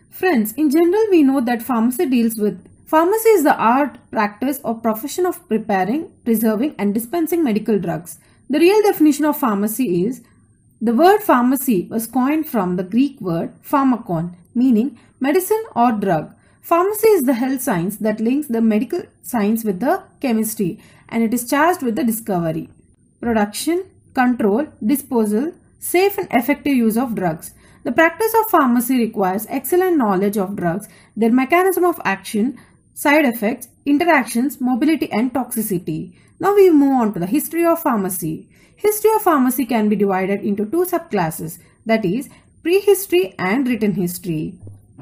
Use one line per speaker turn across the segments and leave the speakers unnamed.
Friends, in general, we know that pharmacy is the art, practice, or profession of preparing, preserving, and dispensing medical drugs. The real definition of pharmacy is the word pharmacy was coined from the Greek word pharmakon, meaning medicine or drug. Pharmacy is the health science that links the medical science with the chemistry, and it is charged with the discovery, production, control, disposal, safe and effective use of drugs. The practice of pharmacy requires excellent knowledge of drugs, their mechanism of action, side effects, interactions, mobility and toxicity. Now we move on to the history of pharmacy. History of pharmacy can be divided into two subclasses, that is prehistory and written history.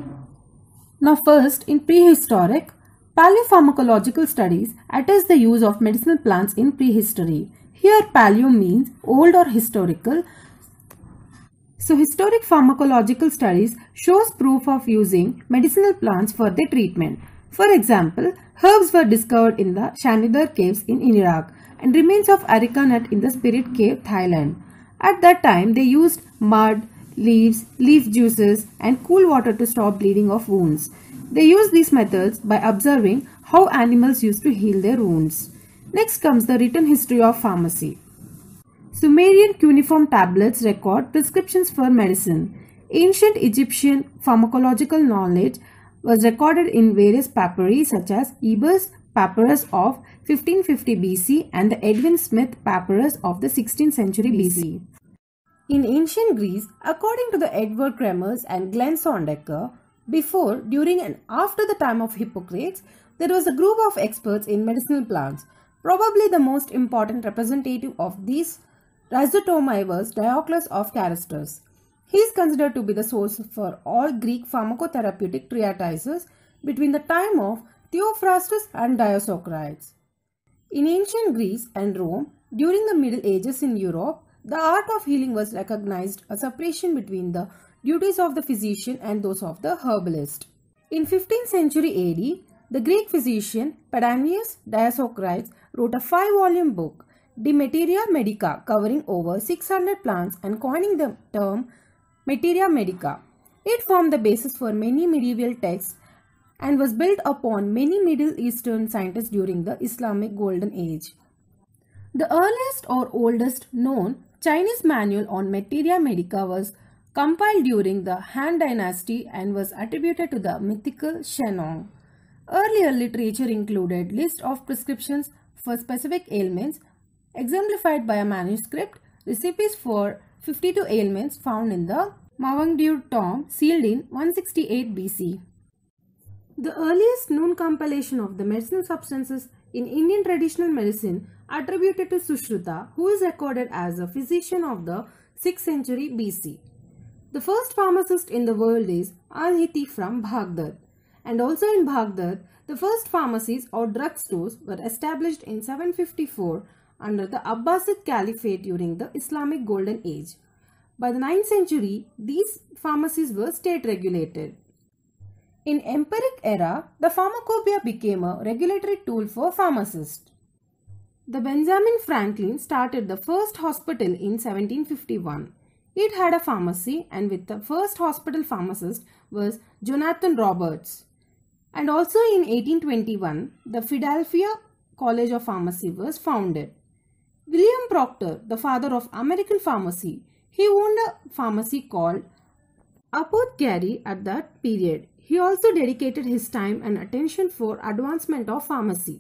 Now first, in prehistoric, paleopharmacological studies attest the use of medicinal plants in prehistory. Here paleo means old or historical. So historic pharmacological studies shows proof of using medicinal plants for their treatment. For example, herbs were discovered in the Shanidar caves in Iraq and remains of areca nut in the Spirit Cave, Thailand. At that time, they used mud, leaves, leaf juices and cool water to stop bleeding of wounds. They used these methods by observing how animals used to heal their wounds. Next comes the written history of pharmacy. Sumerian cuneiform tablets record prescriptions for medicine. Ancient Egyptian pharmacological knowledge was recorded in various papyri such as Ebers Papyrus of 1550 BC and the Edwin Smith Papyrus of the 16th century BC. In ancient Greece, according to the Edward Cremers and Glenn Sondecker, before, during and after the time of Hippocrates, there was a group of experts in medicinal plants. Probably the most important representative of these rhizotomai was Diocles of Carystus. He is considered to be the source for all Greek pharmacotherapeutic treatises between the time of Theophrastus and Dioscorides. In ancient Greece and Rome, during the Middle Ages in Europe, the art of healing was recognized a separation between the duties of the physician and those of the herbalist. In 15th century AD, the Greek physician Pedanius Dioscorides wrote a 5-volume book, De Materia Medica, covering over 600 plants and coining the term Materia Medica. It formed the basis for many medieval texts and was built upon many Middle Eastern scientists during the Islamic Golden Age. The earliest or oldest known Chinese manual on Materia Medica was compiled during the Han Dynasty and was attributed to the mythical Shennong. Earlier literature included lists of prescriptions for specific ailments, exemplified by a manuscript, recipes for 52 ailments found in the Mawangdir tomb sealed in 168 BC. The earliest known compilation of the medicinal substances in Indian traditional medicine attributed to Sushruta, who is recorded as a physician of the 6th century BC. The first pharmacist in the world is Al-Hiti from Baghdad, and also in Baghdad, the first pharmacies or drugstores were established in 754 under the Abbasid Caliphate during the Islamic Golden Age. By the 9th century, these pharmacies were state regulated. In empiric era, the pharmacopoeia became a regulatory tool for pharmacists. The Benjamin Franklin started the first hospital in 1751. It had a pharmacy, and with the first hospital pharmacist was Jonathan Roberts. And also in 1821, the Philadelphia College of Pharmacy was founded. William Proctor, the father of American pharmacy, he owned a pharmacy called Apothecary at that period. He also dedicated his time and attention for advancement of pharmacy.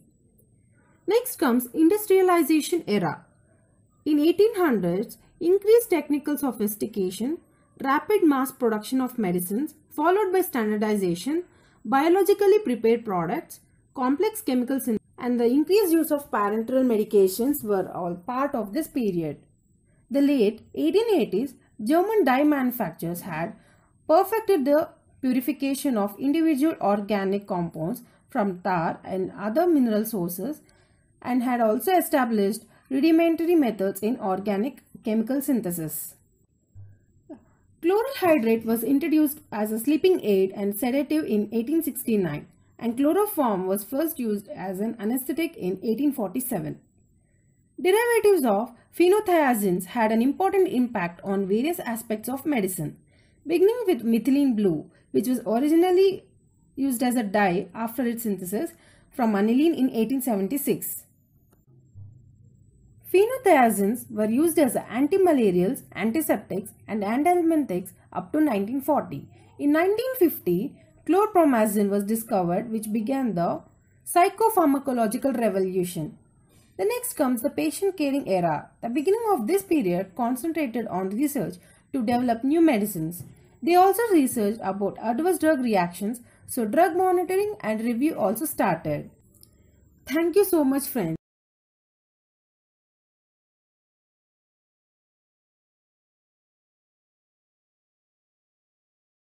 Next comes industrialization era. In 1800s, increased technical sophistication, rapid mass production of medicines, followed by standardization, biologically prepared products, complex chemical synthesis, and the increased use of parenteral medications were all part of this period. The late 1880s, German dye manufacturers had perfected the purification of individual organic compounds from tar and other mineral sources and had also established rudimentary methods in organic chemical synthesis. Chloral hydrate was introduced as a sleeping aid and sedative in 1869, and chloroform was first used as an anesthetic in 1847. Derivatives of phenothiazines had an important impact on various aspects of medicine. beginning with methylene blue, which was originally used as a dye after its synthesis from aniline in 1876. Phenothiazines were used as antimalarials, antiseptics, and anthelmintics up to 1940. In 1950, chlorpromazine was discovered, which began the psychopharmacological revolution. The next comes the patient caring era. The beginning of this period concentrated on research to develop new medicines. They also researched about adverse drug reactions, so drug monitoring and review also started. Thank you so much, friends.